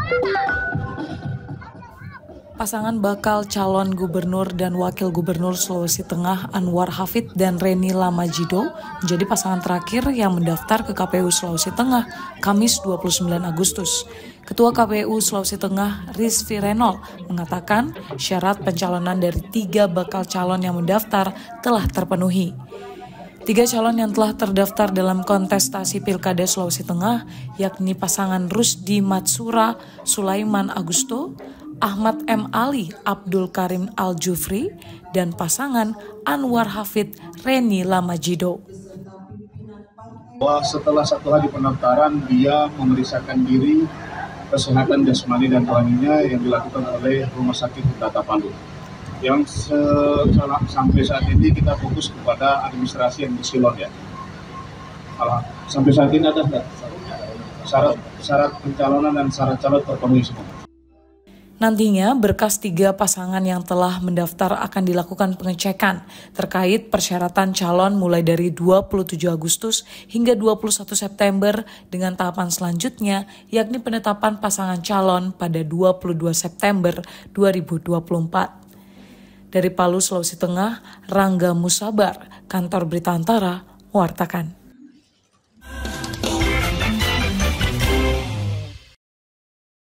Pasangan bakal calon gubernur dan wakil gubernur Sulawesi Tengah Anwar Hafid dan Reni Lamajido menjadi pasangan terakhir yang mendaftar ke KPU Sulawesi Tengah Kamis 29 Agustus. Ketua KPU Sulawesi Tengah Rizvi Renol mengatakan syarat pencalonan dari 3 bakal calon yang mendaftar telah terpenuhi. 3 calon yang telah terdaftar dalam kontestasi Pilkada Sulawesi Tengah yakni pasangan Rusdi Matsura Sulaiman Agusto, Ahmad M. Ali Abdul Karim Al-Jufri, dan pasangan Anwar Hafid Reni Lamajido. Setelah 1 hari pendaftaran, dia memeriksakan diri kesehatan jasmani dan rohaninya yang dilakukan oleh Rumah Sakit Tata Palu. Yang sampai saat ini kita fokus kepada administrasi yang disilon ya. Sampai saat ini ada syarat pencalonan dan syarat calon terpenuhi semua. Nantinya berkas 3 pasangan yang telah mendaftar akan dilakukan pengecekan terkait persyaratan calon mulai dari 27 Agustus hingga 21 September dengan tahapan selanjutnya yakni penetapan pasangan calon pada 22 September 2024. Dari Palu, Sulawesi Tengah, Rangga Musabar, Kantor Berita Antara, mewartakan.